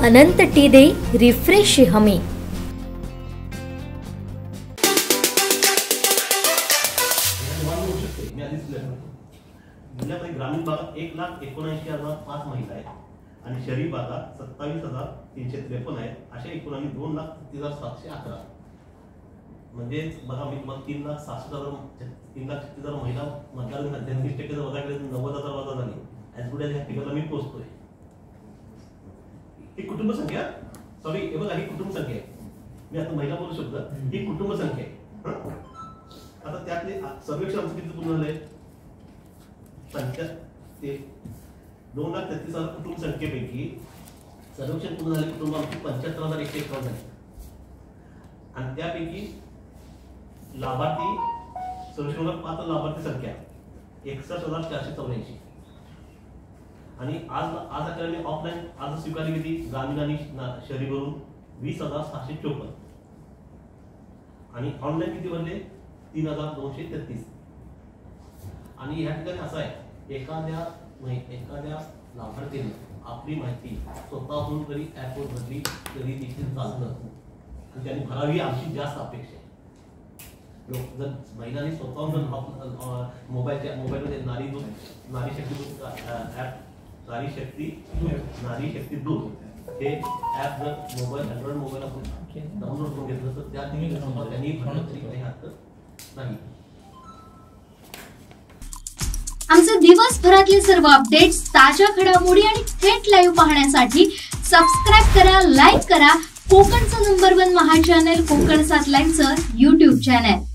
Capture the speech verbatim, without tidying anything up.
अनंत T दे refresh हमी। जिल्ह्यामध्ये ग्रामीण भागात एक लाख एकोणऐंशी हजार पाच महिला आहेत आणि शहरी भागात सत्तावीस हजार तीनशे त्रेपन्न आहेत। अशा एकूण आम्ही दोन लाख तीस हजार सातशे अकरा म्हणजे बघा मी तुम्हाला तीन लाख सहासष्ट हजार तीन लाख छत्तीस हजार महिला मतदार झाले। तीस टक्के जर वजा केले तर नव्वद हजार वजा झाली। ॲज गुड ॲज ह्या फिगरला मी पोहोचतोय। ही कुटुंब संख्या सॉरी हे बघा ही कुटुंब संख्या आहे। मी आता महिला बोलू शकतो, ही कुटुंब संख्या आहे। आता त्यातले सर्वेक्षण आमचं किती पूर्ण झालंय? पंच्याहत्तर दोन लाख तेहतीस हजार कुटुंब संख्येपैकी सर्वेक्षण पूर्ण झाले कुटुंब आमची पंच्याहत्तर हजार एकशे एकावन्न झाले आणि त्यापैकी लाभार्थी सर्वेक्षणाला पात्र लाभार्थी संख्या एकसष्ट हजार चारशे चौऱ्याऐंशी आणि आज आज आकड्याने ऑफलाईन आज स्वीकारली गेली ग्रामीण आणि शहरी भरून वीस हजार सहाशे चोपन्न आणि ऑनलाईन किती भरले तीन हजार दोनशे तेहतीस। आणि ह्या ठिकाणी असं आहे एखाद्या एखाद्या लाभार्थीने आपली माहिती स्वतःहून जरी ॲपवर भरली तरी देखील चालतं आणि त्यांनी भरावी आमची जास्त अपेक्षा आहे। लोक जर महिलांनी स्वतःहून जर मोबाईलच्या मोबाईलमध्ये नारी दूध नारी शक्ती दूध ॲप नारी शक्ती नारी शक्ती दूध हे ॲप जर मोबाईल अँड्रॉइड मोबाईल आपण डाउनलोड करून घेतलं तर त्या त्यांनी भरणं तरी काही हरकत नाही। आमचे दिवसभरातले सर्व अपडेट्स, ताज्या घडामोडी आणि थेट लाईव्ह पाहण्यासाठी सबस्क्राईब करा, लाईक करा कोकणचं नंबर वन महा चॅनल कोकण सात लाईनचं यूट्यूब चॅनल।